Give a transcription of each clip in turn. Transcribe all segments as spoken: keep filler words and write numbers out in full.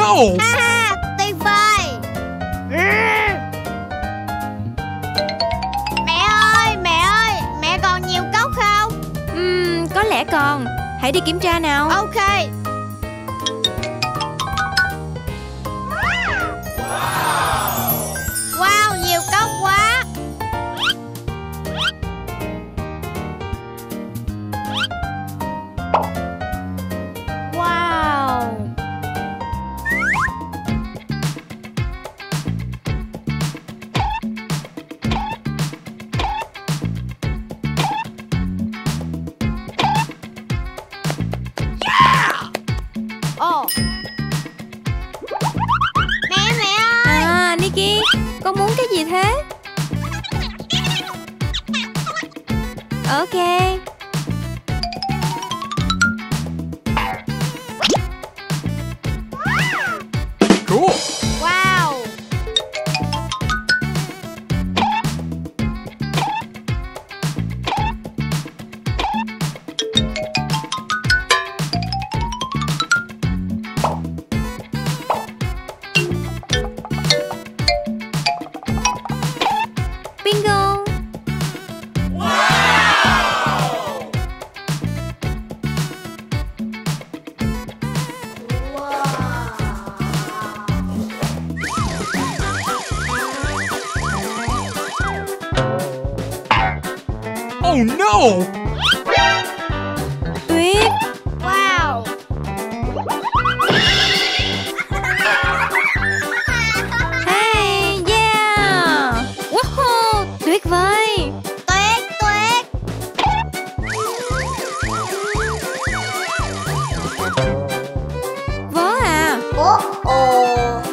no! Ha, tuyệt vời. Mẹ ơi, mẹ ơi, mẹ còn nhiều cốc không? Ừm, có lẽ còn. Hãy đi kiểm tra nào. Ok. Wow, nhiều cốc quá. Wow. Ồ. Mẹ, mẹ ơi. À, Nikki, con muốn cái gì thế? Ok. Cool! Wow. Bingo. Oh no! Tuyết. Wow. Hey, yeah. Woohoo, tuyệt vời. Tuyết, tuyết. Vớ à. Ồ, ồ.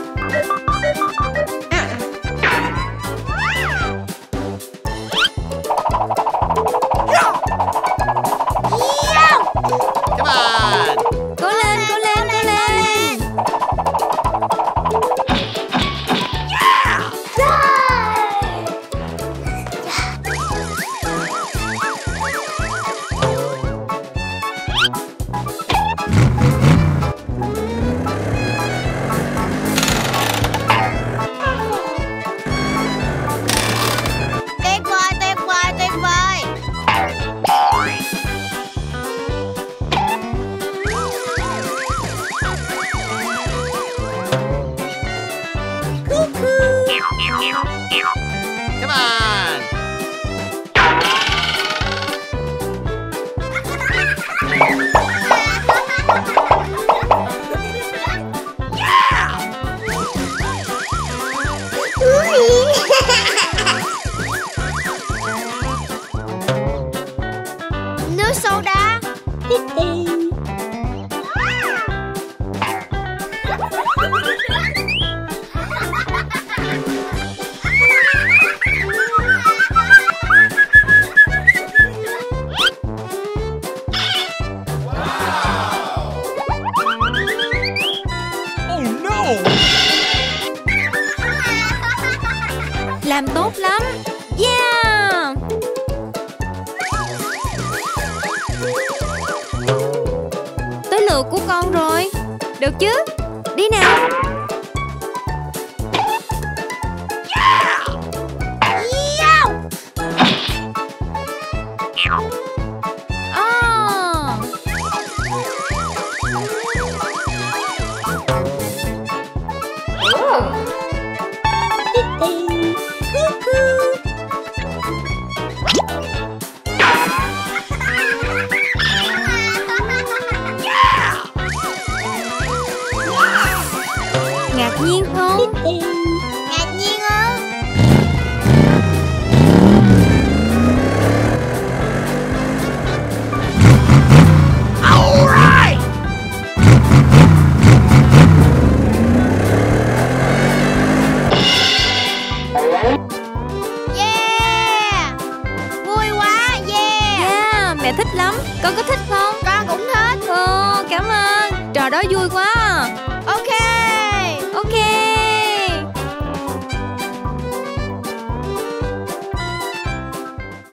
Come on! Cố lên, cố lên, cố lên. Tuyệt vời, tuyệt vời, tuyệt vời. Come on! Nước soda. Oh no! Làm tốt lắm. Yeah. Tới lượt của con rồi. Được chứ? Đi nào. À. Ngạc nhiên không? Ngạc nhiên ư? Yeah. Vui quá, yeah. Yeah, mẹ thích lắm. Con có thích không? Con cũng thích. Ồ, cảm ơn. Trò đó vui quá. Ok.